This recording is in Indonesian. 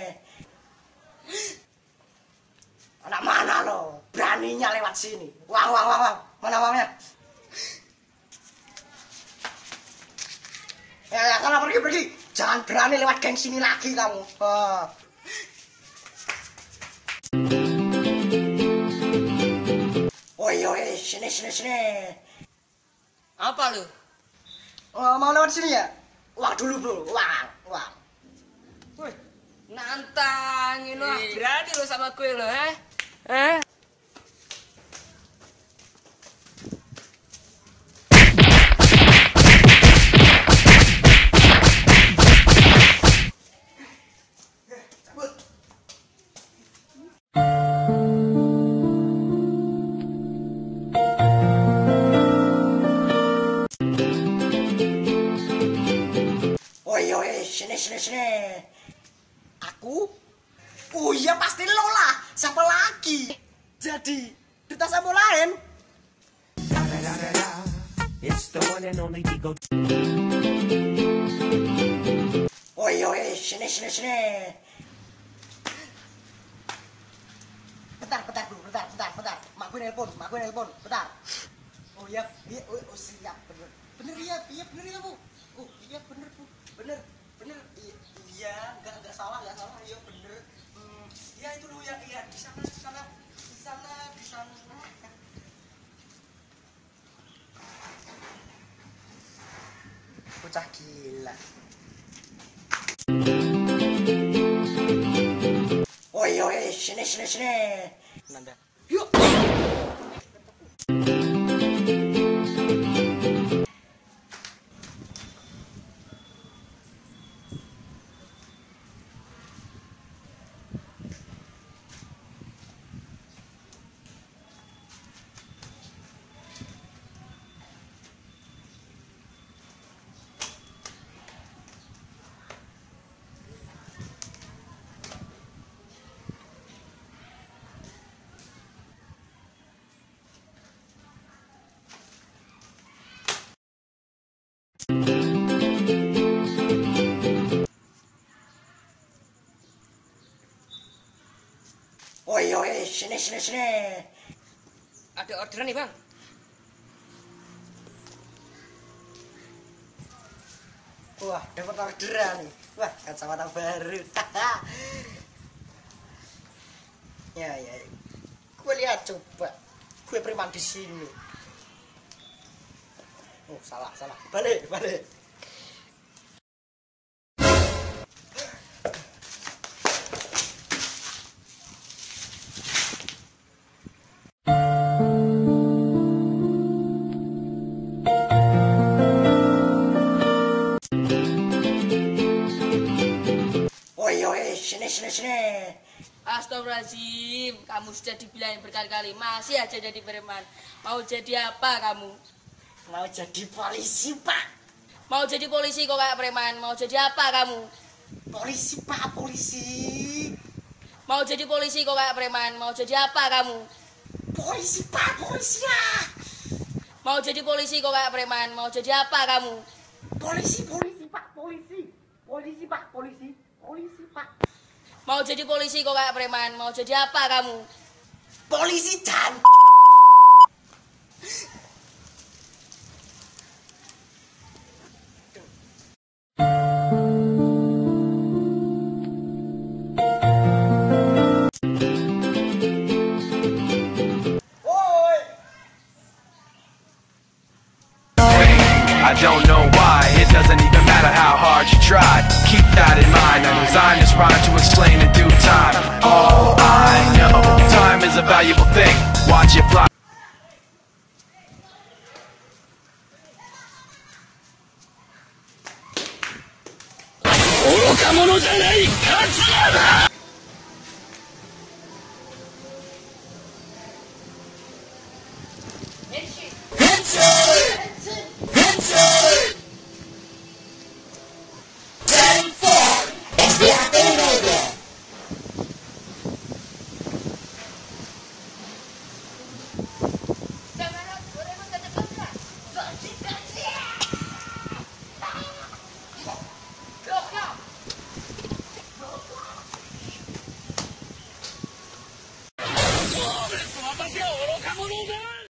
Anak mana lo? Beraninya lewat sini. Wang. Mana wangnya? Ya, sana pergi. Jangan berani lewat geng sini lagi kamu. Woi, sini. Apa lu? Mau lewat sini ya? Uang dulu bro, uang. Woi, nantangin lu. Berani lu sama gue lo, Sini. Aku? Oh iya pasti lo lah. Siapa lagi? Jadi, kita sama lain. Woi, sini. Bentar. Mak gue nelpon. Bentar. Oh iya, oh siap bener. Bener ya, Bu. Oh iya bener, Bu. Bener. Iya, enggak salah, iya bener. Iya itu dulu ya, iya di sana. Bocah gila. Woi, sini. Nanda. Yuk. Woi, sini. Ada orderan nih, Bang. Wah, dapat orderan nih. Wah, kacamata baru. Ya. Gue lihat coba. Gue preman di sini. Oh, salah. Balik. Woi, sini. Astagfirullahaladzim, kamu sudah dibilangin berkali-kali, masih aja jadi preman. Mau jadi apa kamu? Mau jadi polisi, Pak. Mau jadi polisi kok kayak preman, mau jadi apa kamu? Polisi, Pak, polisi. Mau jadi polisi kok kayak preman, mau jadi apa kamu? Polisi, Pak, polisi lah. Mau jadi polisi kok kayak preman, mau jadi apa kamu? Polisi, Pak, polisi. Polisi, Pak, polisi. Mau jadi polisi kok kayak preman, mau jadi apa kamu? Polisi dan I don't know why, it doesn't even matter how hard you try. Keep that in mind, I designed this rhyme to explain in due time. All I know, time is a valuable thing. Watch it fly. Oroka mono janai, katsuya da!